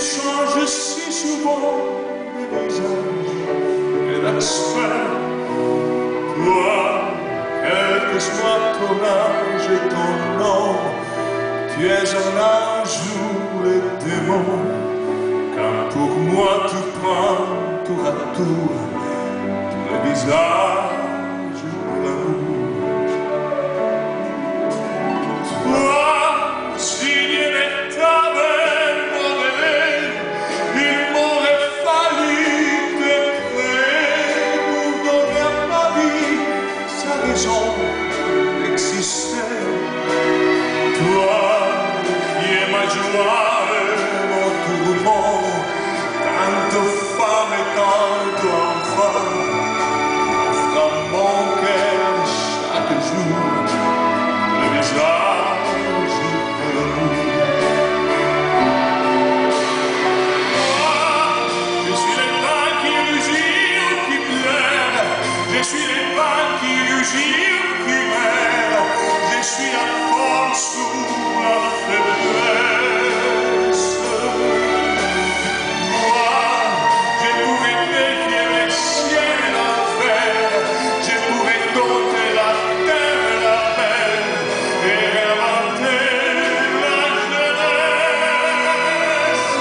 change si souvent de visage et d'aspect. Toi, quel que soit ton âge et ton nom, tu es un ange ou le démon. Car pour moi tu prends tour à tour tous les visages de l'amour. Toi, signe ta belle modèle, il m'aurait fallu te créer pour donner à ma vie sa raison d'exister. Toi, qui es ma joie et mon tourment, tant de femmes et tant d'enfants, offre à mon cœur chaque jour le visage de l'amour. Je suis les vins qui rugit ou qui pleure, je suis les vins qui rugit ou qui meurt, je suis la force ou la faiblesse. Moi, je pourrais défier les ciels et l'enfer, je pourrais dompter la terre et la mer et réinventer la jeunesse.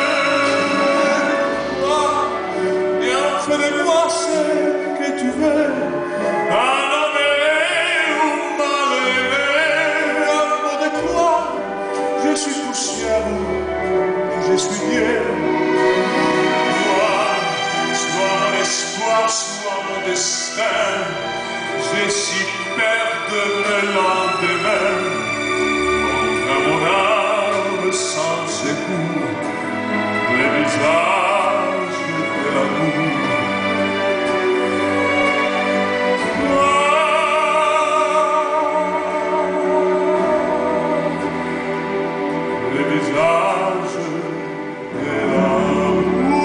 Toi, viens, fais de moi ce que tu veux, un homme aimé ou mal aimé. Amour de toi, je suis poussière ou je suis Dieu. Toi, sois mon espoir, sois mon destin. J'ai si peur de me lendemain. Contre mon âme sans secours, les visages de l'amour. Les visages de l'amour.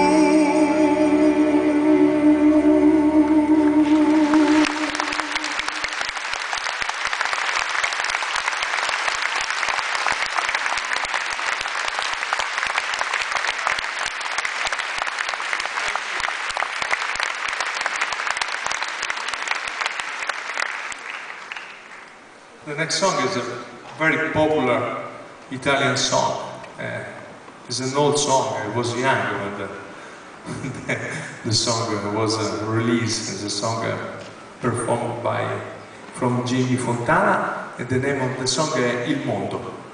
The next song is a very popular Italian song. It's an old song. I was young when the song was released. It's a song performed from Jimmy Fontana, and the name of the song is Il Mondo.